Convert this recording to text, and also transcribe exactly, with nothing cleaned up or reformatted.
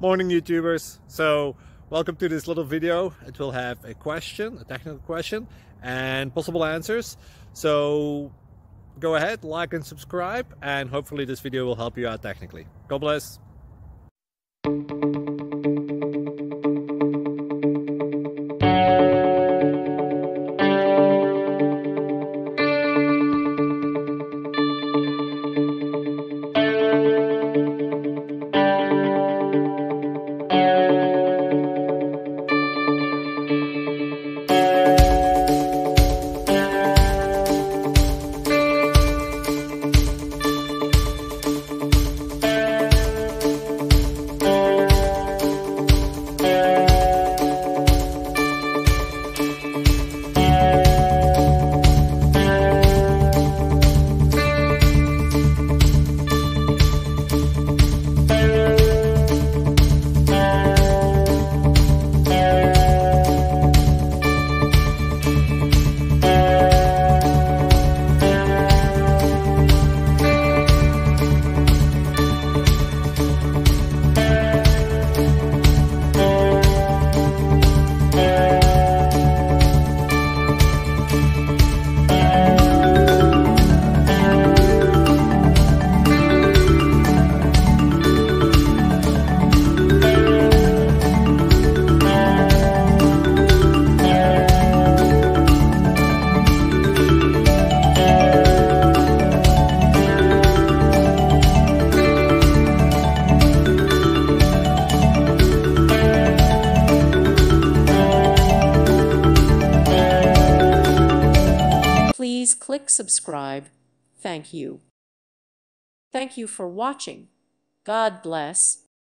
Morning YouTubers. So welcome to this little video. It will have a question, a technical question, and possible answers. So go ahead, like and subscribe, and hopefully this video will help you out technically. God bless. Please click subscribe. Thank you. Thank you for watching. God bless.